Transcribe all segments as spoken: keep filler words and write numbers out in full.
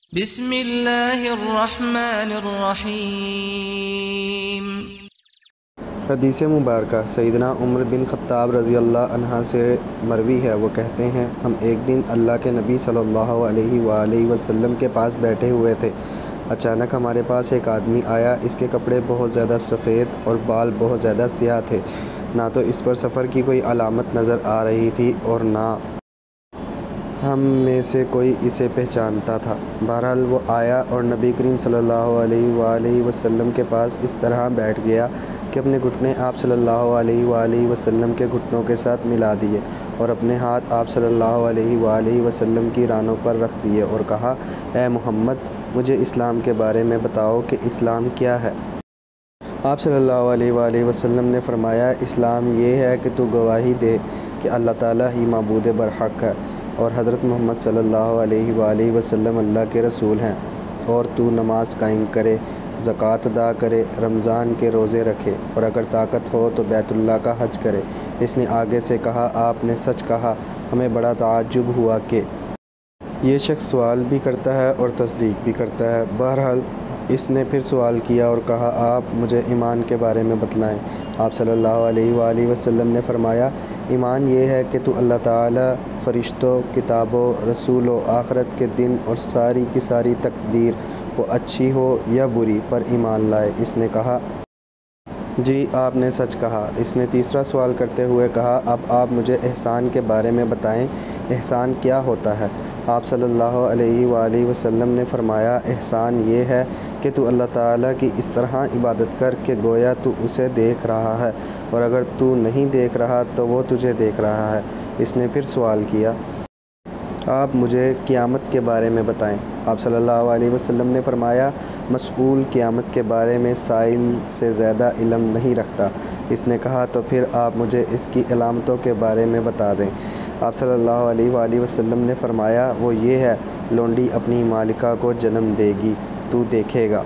بسم اللہ الرحمن الرحیم۔ حدیث مبارکہ سیدنا عمر بن خطاب رضی اللہ عنہ سے مروی ہے۔ وہ کہتے ہیں، ہم ایک دن اللہ کے نبی صلی اللہ علیہ وآلہ وسلم کے پاس بیٹھے ہوئے تھے۔ اچانک ہمارے پاس ایک آدمی آیا۔ اس کے کپڑے بہت زیادہ سفید اور بال بہت زیادہ سیاہ تھے۔ نہ تو اس پر سفر کی کوئی علامت نظر آ رہی تھی اور نہ ہم میں سے کوئی اسے پہچانتا تھا۔ بہرحال وہ آیا اور نبی کریم صلی اللہ علیہ وآلہ وسلم کے پاس اس طرح بیٹھ گیا کہ اپنے گھٹنے آپ صلی اللہ علیہ وآلہ وسلم کے گھٹنوں کے ساتھ ملا دیے اور اپنے ہاتھ آپ صلی اللہ علیہ وآلہ وسلم کی رانوں پر رکھ دیے اور کہا، اے محمد، مجھے اسلام کے بارے میں بتاؤ کہ اسلام کیا ہے؟ آپ صلی اللہ علیہ وآلہ وسلم نے فرمایا، اسلام یہ ہے کہ تو گواہی دے کہ اللہ تعالیٰ ہی معبود برحق ہے اور حضرت محمد صلی اللہ علیہ وآلہ وسلم اللہ کے رسول ہیں، اور تو نماز قائم کرے، زکوٰۃ ادا کرے، رمضان کے روزے رکھے، اور اگر طاقت ہو تو بیت اللہ کا حج کرے۔ اس نے آگے سے کہا، آپ نے سچ کہا۔ ہمیں بڑا تعجب ہوا کہ یہ شخص سوال بھی کرتا ہے اور تصدیق بھی کرتا ہے۔ بہرحال اس نے پھر سوال کیا اور کہا، آپ مجھے ایمان کے بارے میں بتلائیں۔ آپ صلی اللہ علیہ وآلہ وسلم نے فرمایا، ایمان یہ ہے کہ تو اللہ تعالیٰ، فرشتوں، کتابوں، رسولوں، آخرت کے دن اور ساری کی ساری تقدیر، وہ اچھی ہو یا بری، پر ایمان لائے۔ اس نے کہا، جی آپ نے سچ کہا۔ اس نے تیسرا سوال کرتے ہوئے کہا، اب آپ مجھے احسان کے بارے میں بتائیں، احسان کیا ہوتا ہے؟ آپ صلی اللہ علیہ وآلہ وسلم نے فرمایا، احسان یہ ہے کہ تو اللہ تعالیٰ کی اس طرح عبادت کر کہ گویا تو اسے دیکھ رہا ہے، اور اگر تو نہیں دیکھ رہا تو وہ تجھے دیکھ رہا ہے۔ اس نے پھر سوال کیا، آپ مجھے قیامت کے بارے میں بتائیں۔ آپ صلی اللہ علیہ وسلم نے فرمایا، مسئول قیامت کے بارے میں سائل سے زیادہ علم نہیں رکھتا۔ اس نے کہا، تو پھر آپ مجھے اس کی علامتوں کے بارے میں بتا دیں۔ آپ صلی اللہ علیہ وآلہ وسلم نے فرمایا، وہ یہ ہے، لونڈی اپنی مالکہ کو جنم دے گی، تو دیکھے گا۔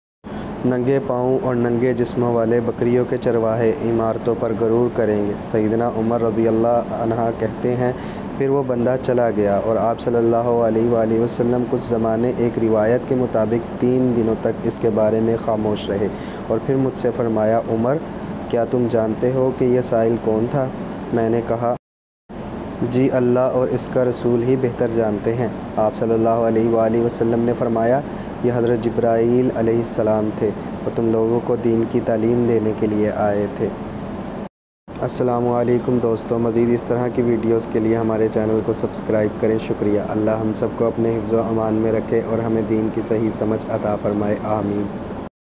ننگے پاؤں اور ننگے جسموں والے بکریوں کے چرواہے عمارتوں پر غرور کریں گے۔ سیدنا عمر رضی اللہ عنہ کہتے ہیں، پھر وہ بندہ چلا گیا اور آپ صلی اللہ علیہ وآلہ وسلم کچھ زمانے، ایک روایت کے مطابق تین دنوں تک اس کے بارے میں خاموش رہے، اور پھر مجھ سے فرمایا، عمر، کیا تم جانتے ہو کہ یہ سائل کون تھا؟ میں نے کہا، جی اللہ اور اس کا رسول ہی بہتر جانتے ہیں۔ آپ صلی اللہ علیہ وآلہ وسلم نے فرمایا، یہ حضرت جبرائیل علیہ السلام تھے، وہ تم لوگوں کو دین کی تعلیم دینے کے لیے آئے تھے۔ السلام علیکم دوستو، مزید اس طرح کی ویڈیوز کے لیے ہمارے چینل کو سبسکرائب کریں۔ شکریہ۔ اللہ ہم سب کو اپنے حفظ و امان میں رکھے اور ہمیں دین کی صحیح سمجھ عطا فرمائے۔ آمین۔